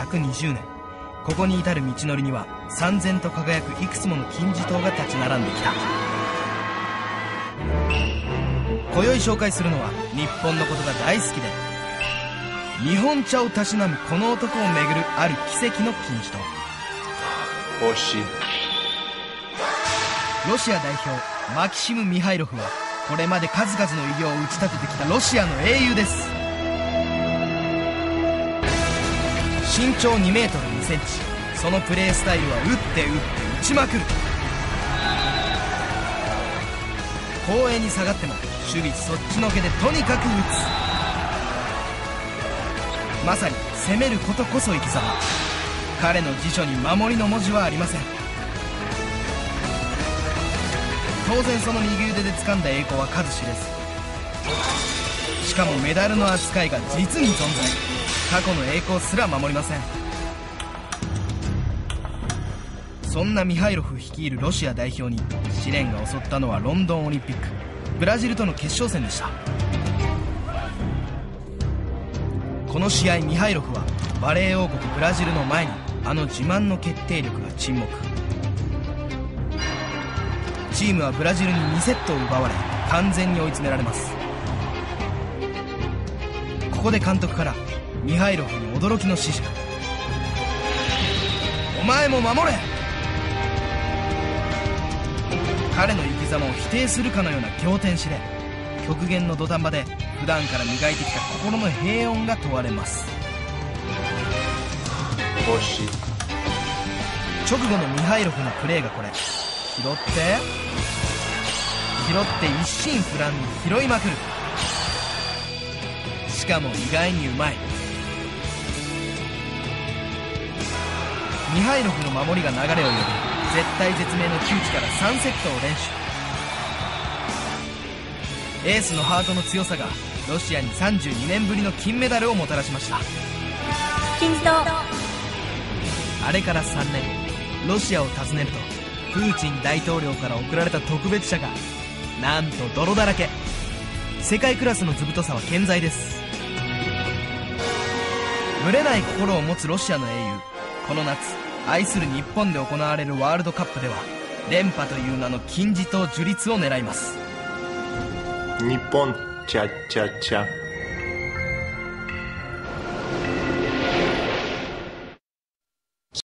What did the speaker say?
120年、ここに至る道のりには燦然と輝くいくつもの金字塔が立ち並んできた。今宵紹介するのは日本のことが大好きで日本茶をたしなむこの男をめぐるある奇跡の金字塔。 惜しい。 ロシア代表マキシム・ミハイロフはこれまで数々の偉業を打ち立ててきたロシアの英雄です。身長2メートル2センチ、そのプレースタイルは打って打ちまくる。後衛に下がっても守備そっちのけでとにかく打つ。まさに攻めることこそ生き様。彼の辞書に守りの文字はありません。当然その右腕で掴んだ栄光は数知れず、しかもメダルの扱いが実に存在。過去の栄光すら守りません。そんなミハイロフ率いるロシア代表に試練が襲ったのはロンドンオリンピック、ブラジルとの決勝戦でした。この試合ミハイロフはバレー王国ブラジルの前にあの自慢の決定力が沈黙。チームはブラジルに2セットを奪われ完全に追い詰められます。ここで監督からミハイロフに驚きの指示が。お前も守れ。彼の生き様を否定するかのような仰天指令。極限の土壇場で普段から磨いてきた心の平穏が問われます。 惜しい。 直後のミハイロフのプレーがこれ。拾って一心不乱に拾いまくる。しかも意外にうまい。ミハイロフの守りが流れを呼び絶体絶命の窮地から3セットを連取。エースのハートの強さがロシアに32年ぶりの金メダルをもたらしました。 金字塔。 あれから3年、ロシアを訪ねるとプーチン大統領から贈られた特別車がなんと泥だらけ。世界クラスの図太さは健在です。ぶれない心を持つロシアの英雄。この夏愛する日本で行われるワールドカップでは連覇という名の金字塔樹立を狙います。 日本チャチャチャ。